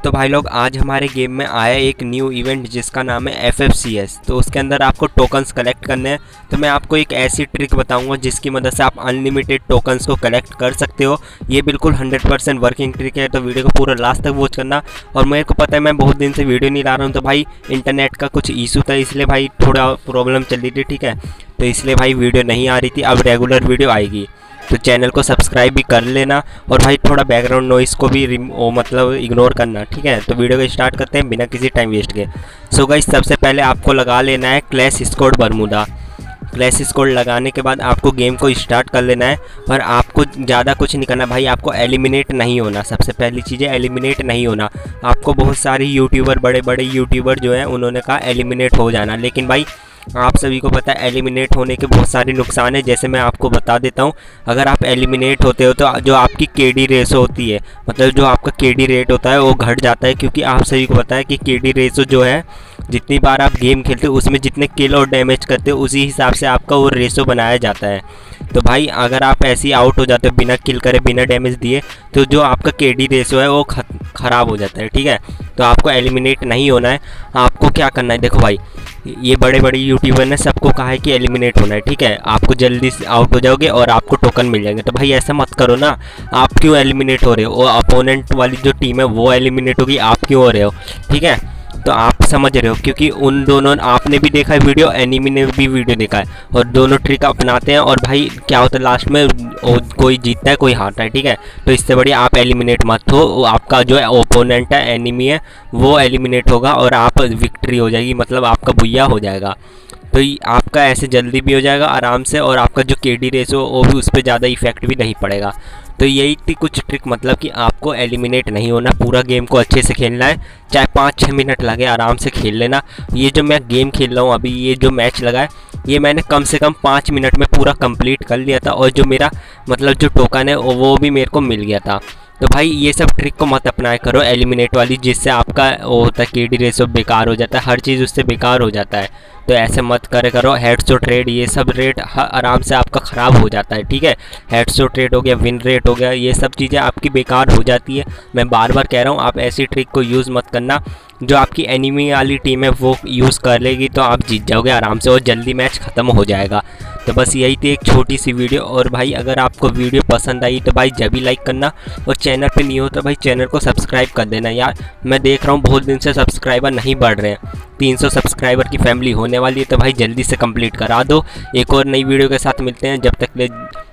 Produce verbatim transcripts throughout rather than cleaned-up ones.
तो भाई लोग आज हमारे गेम में आया एक न्यू इवेंट जिसका नाम है एफ एफ सी एस। तो उसके अंदर आपको टोकन्स कलेक्ट करने हैं। तो मैं आपको एक ऐसी ट्रिक बताऊंगा जिसकी मदद से आप अनलिमिटेड टोकन्स को कलेक्ट कर सकते हो। ये बिल्कुल हंड्रेड परसेंट वर्किंग ट्रिक है, तो वीडियो को पूरा लास्ट तक वॉच करना। और मेरे को पता है मैं बहुत दिन से वीडियो नहीं ला रहा हूँ, तो भाई इंटरनेट का कुछ इशू था, इसलिए भाई थोड़ा प्रॉब्लम चल रही थी, ठीक है। तो इसलिए भाई वीडियो नहीं आ रही थी, अब रेगुलर वीडियो आएगी। तो चैनल को सब्सक्राइब भी कर लेना और भाई थोड़ा बैकग्राउंड नॉइस को भी ओ मतलब इग्नोर करना, ठीक है। तो वीडियो को स्टार्ट करते हैं बिना किसी टाइम वेस्ट के। सो गाइस सबसे पहले आपको लगा लेना है clash squad Bermuda. Clash squad लगाने के बाद आपको गेम को स्टार्ट कर लेना है और आपको ज़्यादा कुछ नहीं करना भाई, आपको एलिमिनेट नहीं होना। सबसे पहली चीज़ है एलिमिनेट नहीं होना। आपको बहुत सारी यूट्यूबर बड़े बड़े यूट्यूबर जो हैं उन्होंने कहा एलिमिनेट हो जाना, लेकिन भाई आप सभी को पता है एलिमिनेट होने के बहुत सारे नुकसान है। जैसे मैं आपको बता देता हूँ, अगर आप एलिमिनेट होते हो तो जो आपकी केडी रेशो होती है, मतलब जो आपका केडी रेट होता है वो घट जाता है, क्योंकि आप सभी को पता है कि केडी रेशो जो है जितनी बार आप गेम खेलते हो उसमें जितने किल और डैमेज करते हो उसी हिसाब से आपका वो रेशो बनाया जाता है। तो भाई अगर आप ऐसे ही आउट हो जाते हो बिना किल करे बिना डैमेज दिए, तो जो आपका केडी रेशो है वो ख़राब हो जाता है, ठीक है। तो आपको एलिमिनेट नहीं होना है। आपको क्या करना है, देखो भाई ये बड़े बड़े यूट्यूबर ने सबको कहा है कि एलिमिनेट होना है, ठीक है। आपको जल्दी से आउट हो जाओगे और आपको टोकन मिल जाएंगे। तो भाई ऐसा मत करो ना, आप क्यों एलिमिनेट हो रहे हो? वो अपोनेंट वाली जो टीम है वो एलिमिनेट होगी, आप क्यों हो रहे हो, ठीक है। तो आप समझ रहे हो, क्योंकि उन दोनों आपने भी देखा है वीडियो, एनिमी ने भी वीडियो देखा है, और दोनों ट्रिक अपनाते हैं और भाई क्या होता है लास्ट में कोई जीतता है कोई हारता है, ठीक है। तो इससे बढ़िया आप एलिमिनेट मत हो, आपका जो ओपोनेंट है एनिमी है वो एलिमिनेट होगा और आप विक्ट्री हो जाएगी, मतलब आपका बुया हो जाएगा। तो आपका ऐसे जल्दी भी हो जाएगा आराम से, और आपका जो केडी रेस हो वो भी उस पर ज़्यादा इफेक्ट भी नहीं पड़ेगा। तो यही थी कुछ ट्रिक, मतलब कि आपको एलिमिनेट नहीं होना, पूरा गेम को अच्छे से खेलना है, चाहे पाँच छः मिनट लगे आराम से खेल लेना। ये जो मैं गेम खेल रहा हूँ अभी, ये जो मैच लगा है ये मैंने कम से कम पाँच मिनट में पूरा कंप्लीट कर लिया था, और जो मेरा मतलब जो टोकन है वो भी मेरे को मिल गया था। तो भाई ये सब ट्रिक को मत अपनाया करो एलिमिनेट वाली, जिससे आपका वो होता है केडी रेशो बेकार हो जाता है, हर चीज़ उससे बेकार हो जाता है। तो ऐसे मत करे करो। हेडशॉट रेट ये सब रेट आराम से आपका ख़राब हो जाता है, ठीक है। हेडशॉट रेट हो गया, विन रेट हो गया, ये सब चीज़ें आपकी बेकार हो जाती है। मैं बार बार कह रहा हूँ आप ऐसी ट्रिक को यूज़ मत करना। जो आपकी एनिमी वाली टीम है वो यूज़ कर लेगी तो आप जीत जाओगे आराम से और जल्दी मैच ख़त्म हो जाएगा। तो बस यही थी एक छोटी सी वीडियो। और भाई अगर आपको वीडियो पसंद आई तो भाई जब भी लाइक करना, और चैनल पे नहीं हो तो भाई चैनल को सब्सक्राइब कर देना यार। मैं देख रहा हूँ बहुत दिन से सब्सक्राइबर नहीं बढ़ रहे हैं, तीन सौ सब्सक्राइबर की फैमिली होने वाली है, तो भाई जल्दी से कंप्लीट करा दो। एक और नई वीडियो के साथ मिलते हैं, जब तक ले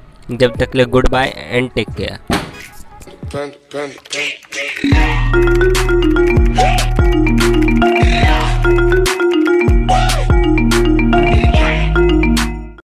जब तक ले goodbye and take care.